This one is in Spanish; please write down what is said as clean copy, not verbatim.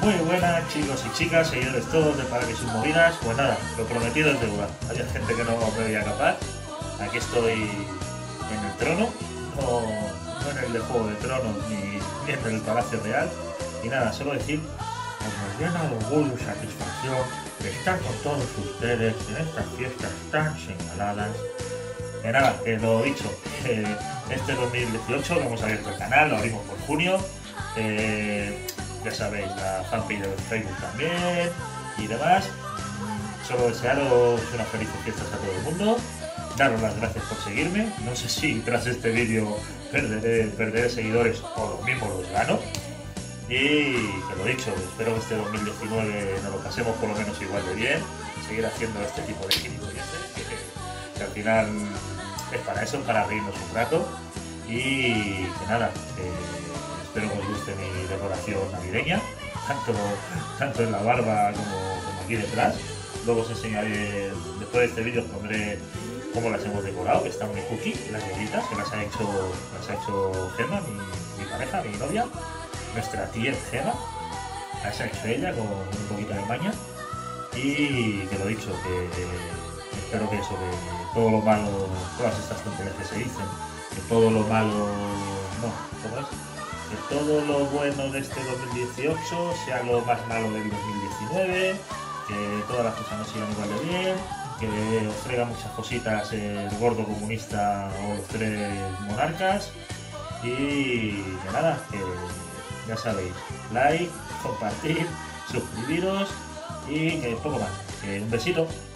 Muy buenas chicos y chicas, seguidores todos de Para que sus movidas. Pues nada, lo prometido es deuda. Había gente que no me veía capaz. Aquí estoy en el trono, no en el de Juego de Tronos ni en el Palacio Real. Y nada, solo decir que nos llena de orgullo y satisfacción de estar con todos ustedes en estas fiestas tan señaladas. Que nada, que lo dicho, este 2018 lo hemos abierto el canal, lo abrimos por junio. Ya sabéis, la fanpage de Facebook también y demás. Solo desearos unas felices fiestas a todo el mundo. Daros las gracias por seguirme. No sé si tras este vídeo perderé seguidores o los mismos los gano. Y que lo dicho, espero que este 2019 nos lo pasemos por lo menos igual de bien. Seguir haciendo este tipo de gilipolleces que al final es para eso, para reírnos un rato. Y que nada, espero que os guste mi decoración navideña, tanto en la barba como aquí detrás. Luego os enseñaré, después de este vídeo os pondré cómo las hemos decorado, que están muy cookie, las velitas, que las ha hecho Gemma, mi pareja, mi novia, nuestra tía Gemma, las ha hecho ella con un poquito de maña. Y que lo dicho, que espero que eso, que todo lo malo, todas estas tonterías que se dicen, que todo lo malo, no, ¿cómo es? Que todo lo bueno de este 2018 sea lo más malo del 2019, que todas las cosas no sigan igual de bien, que os traiga muchas cositas el gordo comunista o los tres monarcas. Y que nada, que ya sabéis, like, compartir, suscribiros y que poco más. Un besito.